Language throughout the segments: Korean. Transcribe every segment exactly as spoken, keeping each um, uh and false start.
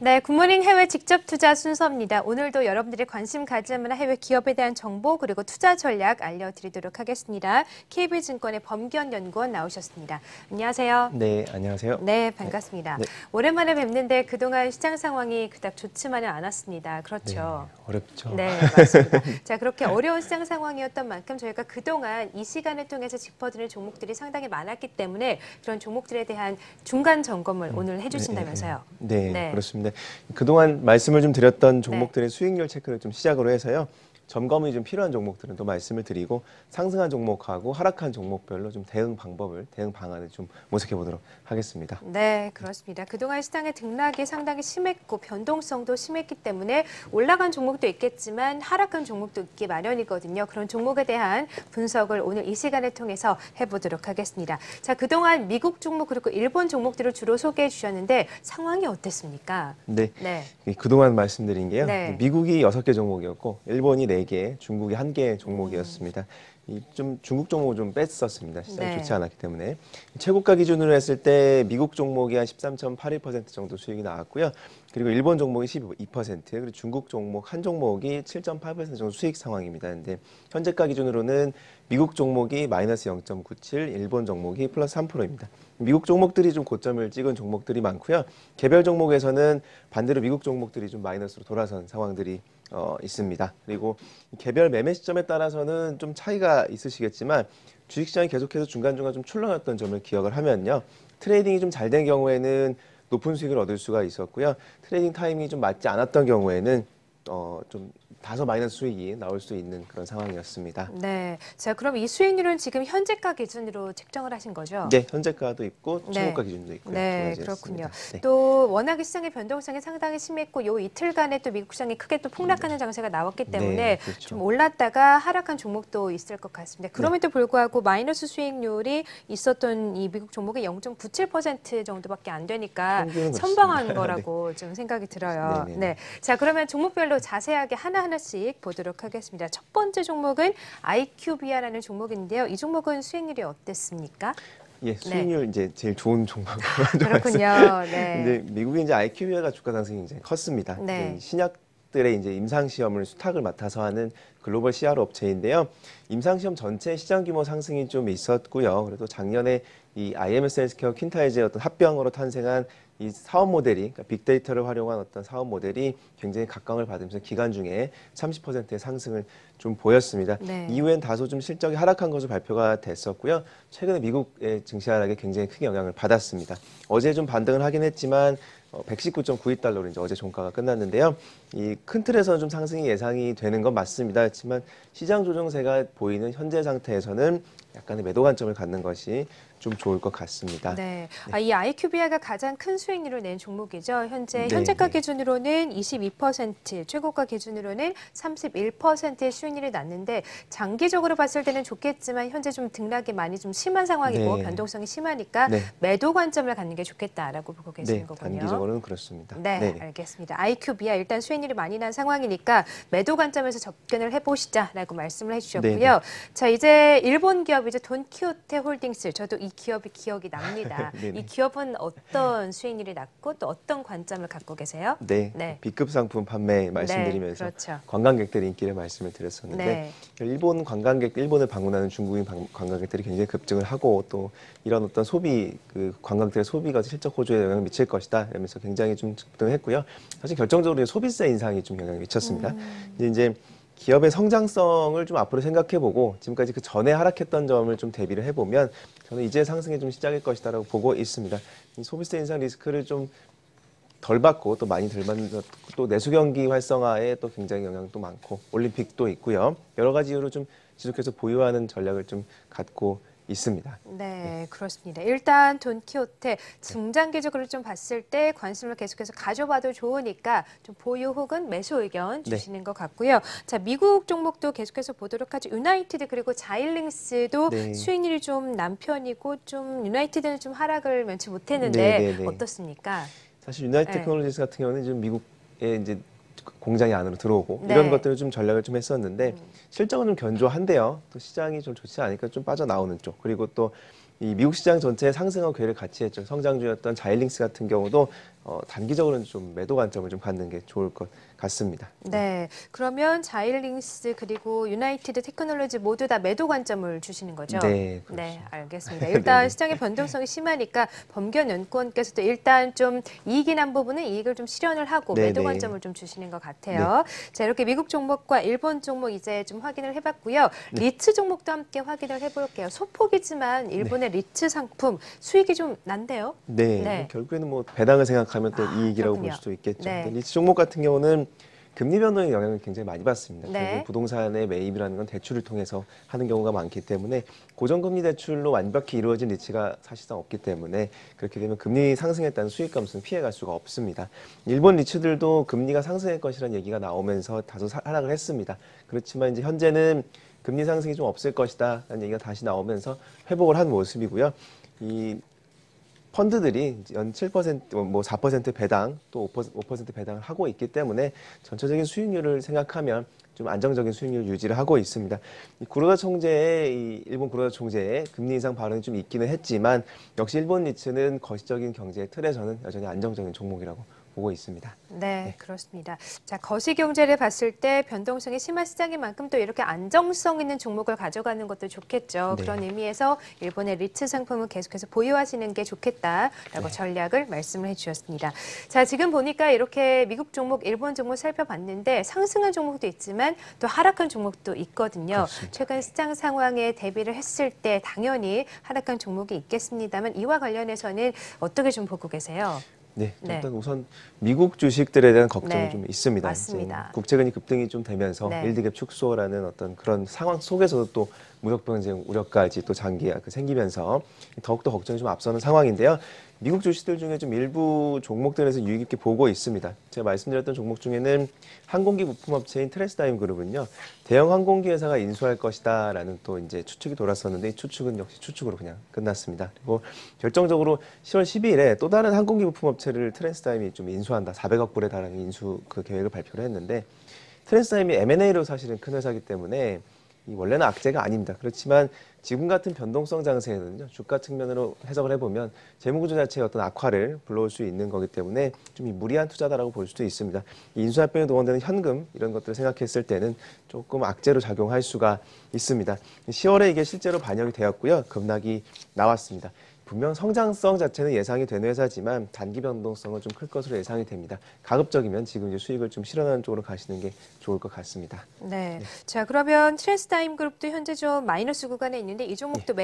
네, 굿모닝 해외 직접 투자 순서입니다. 오늘도 여러분들이 관심 가질 만한 해외 기업에 대한 정보 그리고 투자 전략 알려드리도록 하겠습니다. 케이비증권의 범기현 연구원 나오셨습니다. 안녕하세요. 네, 안녕하세요. 네, 반갑습니다. 네. 오랜만에 뵙는데 그동안 시장 상황이 그닥 좋지만은 않았습니다. 그렇죠? 네, 어렵죠. 네, 맞습니다. 자, 그렇게 어려운 시장 상황이었던 만큼 저희가 그동안 이 시간을 통해서 짚어드릴 종목들이 상당히 많았기 때문에 그런 종목들에 대한 중간 점검을 음. 오늘 해주신다면서요? 네, 네, 네, 그렇습니다. 그동안 말씀을 좀 드렸던 종목들의 네. 수익률 체크를 좀 시작으로 해서요. 점검이 좀 필요한 종목들은 또 말씀을 드리고 상승한 종목하고 하락한 종목별로 좀 대응 방법을, 대응 방안을 좀 모색해 보도록 하겠습니다. 네, 그렇습니다. 그동안 시장의 등락이 상당히 심했고 변동성도 심했기 때문에 올라간 종목도 있겠지만 하락한 종목도 있기 마련이거든요. 그런 종목에 대한 분석을 오늘 이 시간을 통해서 해보도록 하겠습니다. 자, 그동안 미국 종목 그리고 일본 종목들을 주로 소개해 주셨는데 상황이 어땠습니까? 네, 네. 그동안 말씀드린 게요. 네. 미국이 여섯 개 종목이었고 일본이 네 개, 중국이 한 개 종목이었습니다. 음. 이 좀 중국 종목을 좀 뺐었습니다. 시장이 네. 좋지 않았기 때문에. 최고가 기준으로 했을 때 미국 종목이 한 십삼 점 팔일 퍼센트 정도 수익이 나왔고요. 그리고 일본 종목이 십이 퍼센트, 그리고 중국 종목 한 종목이 칠 점 팔 퍼센트 정도 수익 상황입니다. 근데 현재가 기준으로는 미국 종목이 마이너스 영 점 구칠, 일본 종목이 플러스 삼 퍼센트입니다. 미국 종목들이 좀 고점을 찍은 종목들이 많고요. 개별 종목에서는 반대로 미국 종목들이 좀 마이너스로 돌아선 상황들이 어, 있습니다. 그리고 개별 매매 시점에 따라서는 좀 차이가 있으시겠지만 주식시장이 계속해서 중간중간 좀 출렁였던 점을 기억을 하면요. 트레이딩이 좀 잘 된 경우에는 높은 수익을 얻을 수가 있었고요. 트레이딩 타이밍이 좀 맞지 않았던 경우에는 어, 좀 다소 마이너스 수익이 나올 수 있는 그런 상황이었습니다. 네, 자 그럼 이 수익률은 지금 현재가 기준으로 책정을 하신 거죠? 네, 현재가도 있고 네. 최고가 기준도 있고요. 네, 그렇군요. 네. 또 워낙에 시장의 변동성이 상당히 심했고 요 이틀간에 또 미국 시장이 크게 또 폭락하는 장세가 나왔기 때문에 네, 그렇죠. 좀 올랐다가 하락한 종목도 있을 것 같습니다. 그럼에도 네. 불구하고 마이너스 수익률이 있었던 이 미국 종목이 영 점 구칠 퍼센트 정도밖에 안 되니까 선방한 거라고 네. 좀 생각이 들어요. 네네. 네, 자 그러면 종목별로 자세하게 하나하나씩 보도록 하겠습니다. 첫 번째 종목은 아이큐비아라는 종목인데요. 이 종목은 수익률이 어땠습니까? 예, 수익률 네. 이제 제일 좋은 종목으로 그렇군요. 네. 근데 미국의 이제 아이큐비아가 주가 상승이 굉장히 컸습니다. 네. 신약들의 이제 임상 시험을 수탁을 맡아서 하는 글로벌 씨아르오 업체인데요. 임상 시험 전체 시장 규모 상승이 좀 있었고요. 그래도 작년에 이 아이엠에스 헬스케어 퀸타이즈의 어떤 합병으로 탄생한 이 사업 모델이, 그러니까 빅데이터를 활용한 어떤 사업 모델이 굉장히 각광을 받으면서 기간 중에 삼십 퍼센트의 상승을 좀 보였습니다. 네. 이후엔 다소 좀 실적이 하락한 것으로 발표가 됐었고요. 최근에 미국의 증시 하락에 굉장히 크게 영향을 받았습니다. 어제 좀 반등을 하긴 했지만 백십구 점 구이 달러로 이제 어제 종가가 끝났는데요. 이 큰 틀에서는 좀 상승이 예상이 되는 건 맞습니다. 그렇지만 시장 조정세가 보이는 현재 상태에서는 약간의 매도 관점을 갖는 것이 좀 좋을 것 같습니다. 네, 네. 아, 이 아이큐비아가 가장 큰 수익률을 낸 종목이죠. 현재 네, 현재가 네. 기준으로는 이십이 퍼센트, 최고가 기준으로는 삼십일 퍼센트의 수익률이 났는데 장기적으로 봤을 때는 좋겠지만 현재 좀 등락이 많이 좀 심한 상황이고 네. 변동성이 심하니까 네. 매도 관점을 갖는 게 좋겠다라고 보고 계시는 네, 거군요. 단기적으로는 그렇습니다. 네, 네, 알겠습니다. 아이큐비아 일단 수익률이 많이 난 상황이니까 매도 관점에서 접근을 해보시자라고 말씀을 해주셨고요. 네, 네. 자, 이제 일본 기업이죠. 돈키호테 홀딩스. 저도 이 기업이 기억이 납니다. 이 기업은 어떤 수익률이 났고 또 어떤 관점을 갖고 계세요? 네, 네. B급 상품 판매 말씀드리면서 네, 그렇죠. 관광객들의 인기를 말씀을 드렸었는데 네. 일본 관광객, 일본을 방문하는 중국인 관광객들이 굉장히 급증을 하고 또 이런 어떤 소비, 그 관광객들의 소비가 실적 호조에 영향을 미칠 것이다 이러면서 굉장히 좀 급등했고요. 사실 결정적으로 소비세 인상이 좀 영향을 미쳤습니다. 음. 이제 기업의 성장성을 좀 앞으로 생각해보고 지금까지 그 전에 하락했던 점을 좀 대비를 해보면 저는 이제 상승이 좀 시작일 것이다라고 보고 있습니다. 이 소비세 인상 리스크를 좀 덜 받고 또 많이 덜 받는 또 내수 경기 활성화에 또 굉장히 영향도 많고 올림픽도 있고요. 여러 가지 이유로 좀 지속해서 보유하는 전략을 좀 갖고 있습니다. 네, 네, 그렇습니다. 일단 돈키호테 중장기적으로 좀 봤을 때 관심을 계속해서 가져봐도 좋으니까 좀 보유 혹은 매수 의견 주시는 네. 것 같고요. 자, 미국 종목도 계속해서 보도록 하죠. 유나이티드 그리고 자일링스도 네. 수익률이 좀 난 편이고 좀 유나이티드는 좀 하락을 면치 못했는데 네, 네, 네. 어떻습니까? 사실 유나이티드 네. 테크놀로지스 같은 경우는 지금 미국에 이제 공장이 안으로 들어오고 네. 이런 것들을 좀 전략을 좀 했었는데 음. 실적은 좀 견조한데요. 또 시장이 좀 좋지 않으니까 좀 빠져나오는 쪽. 그리고 또 이 미국 시장 전체의 상승과 괴를 같이 했죠. 성장주였던 자일링스 같은 경우도 어, 단기적으로는 좀 매도 관점을 좀 갖는 게 좋을 것 같습니다. 네, 그러면 자일링스 그리고 유나이티드 테크놀로지 모두 다 매도 관점을 주시는 거죠? 네, 그렇죠. 네, 알겠습니다. 일단 네네. 시장의 변동성이 심하니까 범견 연구원께서도 일단 좀 이익이 난 부분은 이익을 좀 실현을 하고 네네. 매도 관점을 좀 주시는 것 같아요. 자, 이렇게 미국 종목과 일본 종목 이제 좀 확인을 해봤고요. 네. 리츠 종목도 함께 확인을 해볼게요. 소폭이지만 일본의 리츠 상품 수익이 좀 난데요? 네, 네. 결국에는 뭐 배당을 생각하면 또 아, 이익이라고 그렇군요. 볼 수도 있겠죠. 네. 근데 리츠 종목 같은 경우는 금리 변동의 영향을 굉장히 많이 받습니다. 네. 결국 부동산의 매입이라는 건 대출을 통해서 하는 경우가 많기 때문에 고정금리 대출로 완벽히 이루어진 리츠가 사실상 없기 때문에 그렇게 되면 금리 상승에 따른 수익 감소는 피해갈 수가 없습니다. 일본 리츠들도 금리가 상승할 것이라는 얘기가 나오면서 다소 하락을 했습니다. 그렇지만 이제 현재는 금리 상승이 좀 없을 것이다라는 얘기가 다시 나오면서 회복을 한 모습이고요. 이 펀드들이 연 칠 퍼센트, 뭐 사 퍼센트 배당, 또 오 퍼센트 배당을 하고 있기 때문에 전체적인 수익률을 생각하면 좀 안정적인 수익률 유지를 하고 있습니다. 이 구로다 총재의 이 일본 구로다 총재의 금리 인상 발언이 좀 있기는 했지만 역시 일본 리츠는 거시적인 경제의 틀에서는 여전히 안정적인 종목이라고 보고 있습니다. 네, 네. 그렇습니다. 자, 거시 경제를 봤을 때 변동성이 심한 시장인 만큼 또 이렇게 안정성 있는 종목을 가져가는 것도 좋겠죠. 네. 그런 의미에서 일본의 리츠 상품은 계속해서 보유하시는 게 좋겠다라고 네. 전략을 말씀을 해주셨습니다. 자, 지금 보니까 이렇게 미국 종목, 일본 종목 살펴봤는데 상승한 종목도 있지만 또 하락한 종목도 있거든요. 그렇습니다. 최근 시장 상황에 대비를 했을 때 당연히 하락한 종목이 있겠습니다만 이와 관련해서는 어떻게 좀 보고 계세요? 네, 네. 일단 우선 미국 주식들에 대한 걱정이 네, 좀 있습니다. 맞습니다. 이제 국채금리 급등이 좀 되면서 네. 일드갭 축소라는 어떤 그런 상황 속에서도 또 무역 경쟁 우려까지 또 장기가 생기면서 더욱더 걱정이 좀 앞서는 상황인데요. 미국 주식들 중에 좀 일부 종목들에서 유익 있게 보고 있습니다. 제가 말씀드렸던 종목 중에는 항공기 부품업체인 트랜스타임 그룹은요, 대형 항공기 회사가 인수할 것이다라는 또 이제 추측이 돌았었는데 이 추측은 역시 추측으로 그냥 끝났습니다. 그리고 결정적으로 시월 십이일에 또 다른 항공기 부품업체를 트랜스타임이 좀 인수한다, 사백억 불에 달하는 인수 그 계획을 발표를 했는데 트랜스타임이 엠 앤 에이로 사실은 큰 회사이기 때문에 이 원래는 악재가 아닙니다. 그렇지만 지금 같은 변동성 장세에는요, 주가 측면으로 해석을 해보면 재무구조 자체의 어떤 악화를 불러올 수 있는 거기 때문에 좀 이 무리한 투자다라고 볼 수도 있습니다. 이 인수합병에 동원되는 현금 이런 것들을 생각했을 때는 조금 악재로 작용할 수가 있습니다. 시월에 이게 실제로 반영이 되었고요. 급락이 나왔습니다. 분명 성장성 자체는 예상이 되는 회사지만 단기 변동성은 좀 클 것으로 예상이 됩니다. 가급적이면 지금 이제 수익을 좀 실현하는 쪽으로 가시는 게 좋을 것 같습니다. 네. 자, 그러면 트랜스타임 그룹도 현재 좀 마이너스 구간에 있는데 이 종목도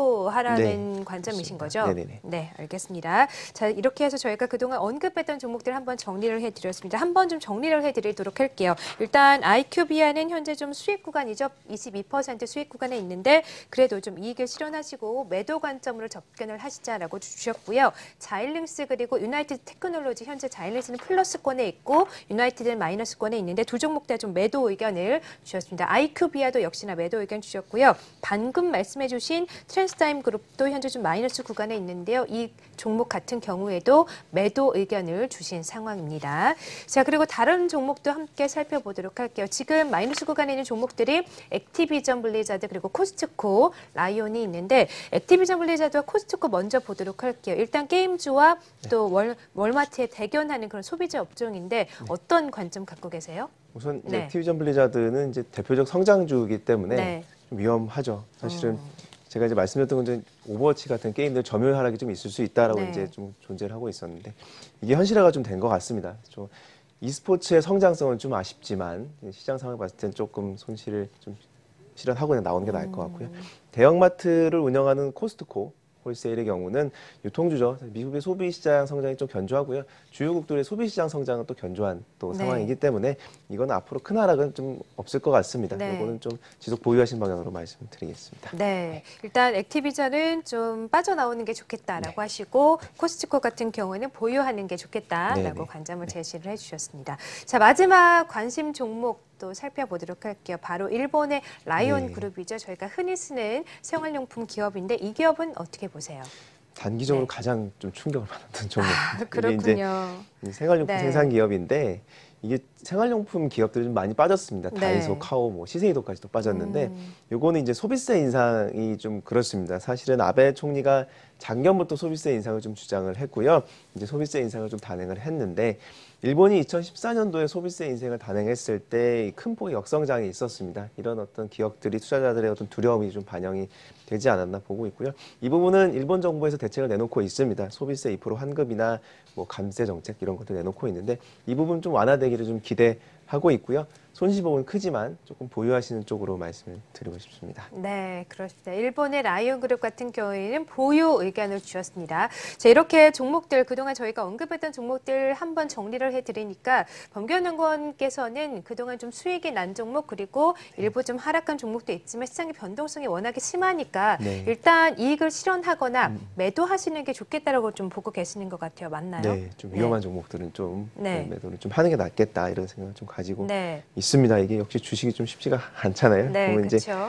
매도하라는 네, 관점이신 그렇습니다. 거죠? 네네네. 네, 알겠습니다. 자, 이렇게 해서 저희가 그동안 언급했던 종목들 한번 정리를 해드렸습니다. 한번 좀 정리를 해드리도록 할게요. 일단 아이큐비아는 현재 좀 수익 구간이죠. 이십이 퍼센트 수익 구간에 있는데 그래도 좀 이익을 실현하시고 매도 관점으로 접근을 하시자라고 주셨고요. 자일링스 그리고 유나이티드 테크놀로지 현재 자일링스는 플러스권에 있고 유나이티드는 마이너스권에 있는데 두 종목 다 좀 매도 의견을 주셨습니다. 아이큐비아도 역시나 매도 의견 주셨고요. 방금 말씀해주신 트랜스타임 그룹도 현재 좀 마이너스 구간에 있는데요. 이 종목 같은 경우에도 매도 의견을 주신 상황입니다. 자, 그리고 다른 종목도 함께 살펴보도록 할게요. 지금 마이너스 구간에 있는 종목들이 액티비전 블리자드 그리고 코스트코, 라이온이 있는데 액티비전 블리자드와 코스트코 먼저 보도록 할게요. 일단 게임주와 또 월, 월마트에 대견하는 그런 소비자 업종인데 어떤 관점 갖고 계세요? 우선 이제 네. 액티비전 블리자드는 이제 대표적 성장주이기 때문에 네. 좀 위험하죠. 사실은 음. 제가 이제 말씀드렸던 건 이제 오버워치 같은 게임들 점유율 하락이 좀 있을 수 있다라고 네. 이제 좀 존재를 하고 있었는데 이게 현실화가 좀 된 것 같습니다. 좀 e스포츠의 성장성은 좀 아쉽지만 시장 상황을 봤을 땐 조금 손실을 좀 실현하고 그냥 나오는 게 나을 것 같고요. 대형마트를 운영하는 코스트코 홀세일의 경우는 유통주죠. 미국의 소비 시장 성장이 좀 견조하고요. 주요국들의 소비 시장 성장은 또 견조한 또 네. 상황이기 때문에 이건 앞으로 큰 하락은 좀 없을 것 같습니다. 네. 이거는 좀 지속 보유하신 방향으로 말씀드리겠습니다. 네, 일단 액티비전은 좀 빠져나오는 게 좋겠다라고 네. 하시고 코스트코 같은 경우는 보유하는 게 좋겠다라고 네, 네. 관점을 제시를 해주셨습니다. 자, 마지막 관심 종목 또 살펴보도록 할게요. 바로 일본의 라이온 네. 그룹이죠. 저희가 흔히 쓰는 생활용품 기업인데 이 기업은 어떻게 보세요? 단기적으로 네. 가장 좀 충격을 받았던 종목입니다. 아, 이게 그렇군요. 이제 생활용품 네. 생산 기업인데 이게 생활용품 기업들이 좀 많이 빠졌습니다. 네. 다이소, 카오, 뭐 시세이도까지도 빠졌는데 음. 요거는 이제 소비세 인상이 좀 그렇습니다. 사실은 아베 총리가 작년부터 소비세 인상을 좀 주장을 했고요. 이제 소비세 인상을 좀 단행을 했는데 일본이 이천십사 년도에 소비세 인상을 단행했을 때 큰 폭의 역성장이 있었습니다. 이런 어떤 기업들이 투자자들의 어떤 두려움이 좀 반영이 되지 않았나 보고 있고요. 이 부분은 일본 정부에서 대책을 내놓고 있습니다. 소비세 이 퍼센트 환급이나 뭐 감세 정책 이런 것도 내놓고 있는데 이 부분 좀 완화되기를 좀 기대하고 있고요. 손실보험은 크지만 조금 보유하시는 쪽으로 말씀을 드리고 싶습니다. 네, 그렇습니다. 일본의 라이온그룹 같은 경우에는 보유 의견을 주셨습니다. 자, 이렇게 종목들, 그동안 저희가 언급했던 종목들 한번 정리를 해드리니까 범견원께서는 그동안 좀 수익이 난 종목 그리고 일부 좀 하락한 종목도 있지만 시장의 변동성이 워낙에 심하니까 네. 일단 이익을 실현하거나 음. 매도하시는 게 좋겠다라고 좀 보고 계시는 것 같아요. 맞나요? 네, 좀 위험한 네. 종목들은 좀 네. 매도를 좀 하는 게 낫겠다 이런 생각을 좀 가지고 네. 있습니다. 이게 역시 주식이 좀 쉽지가 않잖아요. 네, 보면 이제 그렇죠.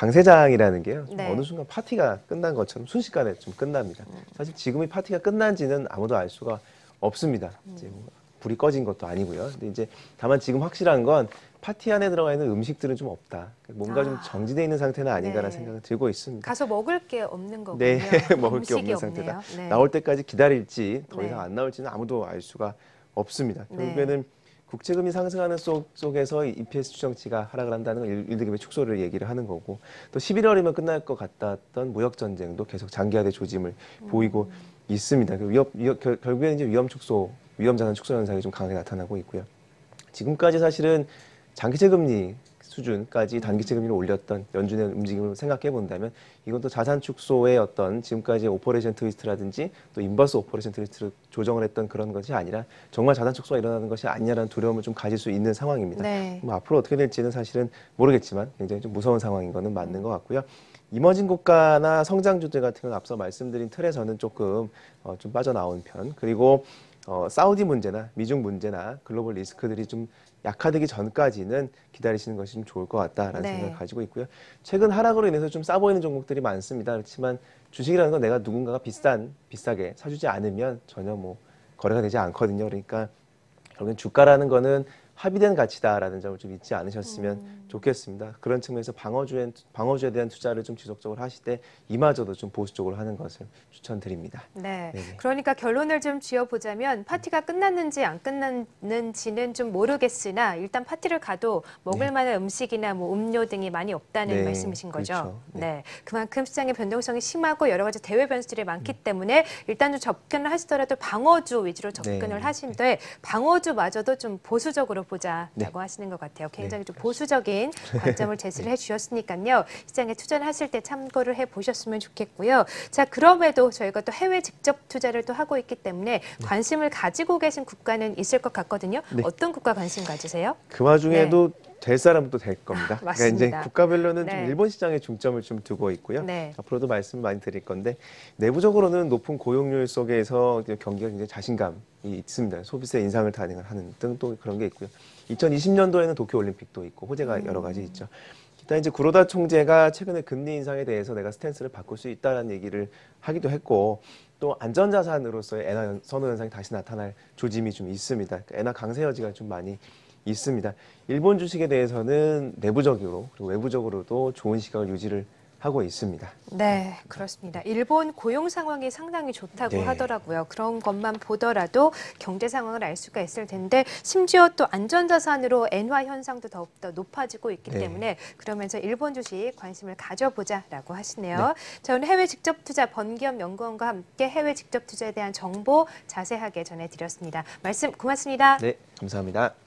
강세장이라는 게요. 네. 어느 순간 파티가 끝난 것처럼 순식간에 좀 끝납니다. 사실 지금이 파티가 끝난지는 아무도 알 수가 없습니다. 음. 이제 뭐 불이 꺼진 것도 아니고요. 근데 이제 다만 지금 확실한 건 파티 안에 들어가 있는 음식들은 좀 없다. 뭔가 아. 좀 정지되어 있는 상태는 아닌가라는 네. 생각을 들고 있습니다. 가서 먹을 게 없는 거군요. 네, 먹을 게 없는 없네요. 상태다. 네. 나올 때까지 기다릴지 더 네. 이상 안 나올지는 아무도 알 수가 없습니다. 네. 결국에는 국채금리 상승하는 속, 속에서 이피에스 추정치가 하락을 한다는 건 일드금의 축소를 얘기를 하는 거고 또 십일월이면 끝날 것 같았던 무역전쟁도 계속 장기화된 조짐을 음. 보이고 있습니다. 그 위협, 위협, 결, 결국에는 이제 위험 축소, 위험 자산 축소 현상이 좀 강하게 나타나고 있고요. 지금까지 사실은 장기채금리 수준까지 단기채금리를 올렸던 연준의 움직임을 생각해 본다면 이건 또 자산 축소의 어떤 지금까지 오퍼레이션 트위스트라든지 또 인버스 오퍼레이션 트위스트를 조정을 했던 그런 것이 아니라 정말 자산 축소가 일어나는 것이 아니냐라는 두려움을 좀 가질 수 있는 상황입니다. 네. 뭐 앞으로 어떻게 될지는 사실은 모르겠지만 굉장히 좀 무서운 상황인 거는 맞는 것 같고요. 이머징 국가나 성장주들 같은 건 앞서 말씀드린 틀에서는 조금 어, 좀 빠져나온 편 그리고 어, 사우디 문제나 미중 문제나 글로벌 리스크들이 좀 약화되기 전까지는 기다리시는 것이 좀 좋을 것 같다라는 네. 생각을 가지고 있고요. 최근 하락으로 인해서 좀 싸 보이는 종목들이 많습니다. 그렇지만 주식이라는 건 내가 누군가가 비싼, 비싸게 사주지 않으면 전혀 뭐 거래가 되지 않거든요. 그러니까 결국엔 주가라는 거는 합의된 가치다라는 점을 좀 잊지 않으셨으면 음. 좋겠습니다. 그런 측면에서 방어주에, 방어주에 대한 투자를 좀 지속적으로 하실 때 이마저도 좀 보수적으로 하는 것을 추천드립니다. 네. 네네. 그러니까 결론을 좀 지어보자면 파티가 끝났는지 안 끝났는지는 좀 모르겠으나 일단 파티를 가도 먹을 네. 만한 음식이나 뭐 음료 등이 많이 없다는 네. 말씀이신 거죠. 그렇죠. 네. 네. 그만큼 시장의 변동성이 심하고 여러 가지 대외 변수들이 많기 음. 때문에 일단 좀 접근을 하시더라도 방어주 위주로 접근을 네. 하신데 방어주마저도 좀 보수적으로 보자라고 네. 하시는 것 같아요. 굉장히 네. 좀 보수적인 관점을 제시를 네. 해주셨으니까요. 시장에 투자를 하실 때 참고를 해보셨으면 좋겠고요. 자, 그럼에도 저희가 또 해외 직접 투자를 또 하고 있기 때문에 네. 관심을 가지고 계신 국가는 있을 것 같거든요. 네. 어떤 국가 관심 가지세요? 그 와중에도 네. 될 사람도 될 겁니다. 아, 맞습니다. 그러니까 이제 국가별로는 네. 좀 일본 시장에 중점을 좀 두고 있고요. 네. 앞으로도 말씀 많이 드릴 건데 내부적으로는 높은 고용률 속에서 경기가 굉장히 자신감이 있습니다. 소비세 인상을 단행을 하는 등 또 그런 게 있고요. 이천이십 년도에는 도쿄올림픽도 있고 호재가 음. 여러 가지 있죠. 일단 이제 구로다 총재가 최근에 금리 인상에 대해서 내가 스탠스를 바꿀 수 있다는 얘기를 하기도 했고 또 안전자산으로서의 엔화 선호 현상이 다시 나타날 조짐이 좀 있습니다. 그러니까 엔화 강세 여지가 좀 많이 있습니다. 일본 주식에 대해서는 내부적으로 그리고 외부적으로도 좋은 시각을 유지를 하고 있습니다. 네, 그렇습니다. 일본 고용 상황이 상당히 좋다고 네. 하더라고요. 그런 것만 보더라도 경제 상황을 알 수가 있을 텐데 심지어 또 안전자산으로 엔화 현상도 더욱더 높아지고 있기 네. 때문에 그러면서 일본 주식 관심을 가져보자라고 하시네요. 네. 자, 오늘 해외 직접 투자 번기업 연구원과 함께 해외 직접 투자에 대한 정보 자세하게 전해드렸습니다. 말씀 고맙습니다. 네, 감사합니다.